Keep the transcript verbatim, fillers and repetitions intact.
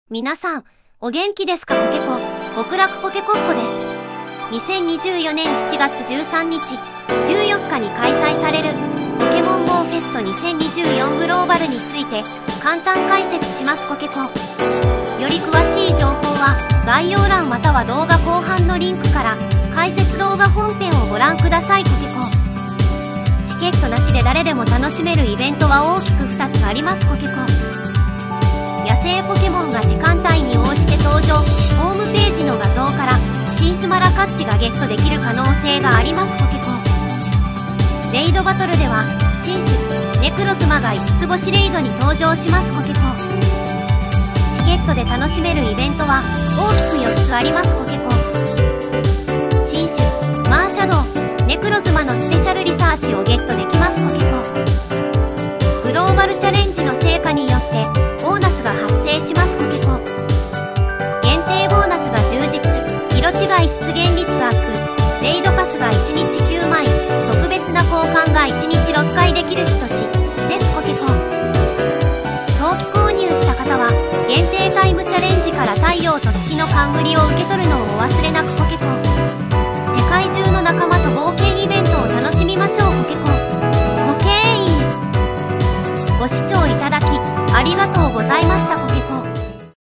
皆さん、お元気ですか？ポケコ、極楽ポケコッコです。にせんにじゅうよねんしちがつじゅうさんにち、じゅうよっかに開催されるポケモン ゴー フェストにせんにじゅうよんグローバルについて簡単解説します。ポケコ。より詳しい情報は概要欄または動画後半のリンクから解説動画本編をご覧ください。ポケコ。チケットなしで誰でも楽しめるイベントは大きくふたつあります。ポケコ。野生ポケモンが時間帯に応じて登場。ホームページの画像から新スマラカッチがゲットできる可能性があります。ポケコ。レイドバトルでは新種ネクロズマがいつつ星レイドに登場します。ポケコ。チケットで楽しめるイベントは大きくよっつあります。ポケコ。新種マーシャドウネクロズマのスペシャルリサーチをゲットできます。ポケコ。グローバルチャレンジの成果によってボーナスが発生します。ポケコ。限定ボーナスが充実。色違い出現率アップ。レイドパスがいちにちきゅうまい。特別な交換がいちにちろっかいできるひとしです。ポケコ。早期購入した方は限定タイムチャレンジから太陽と月の冠を受け取るのをお忘れなく。ポケコ。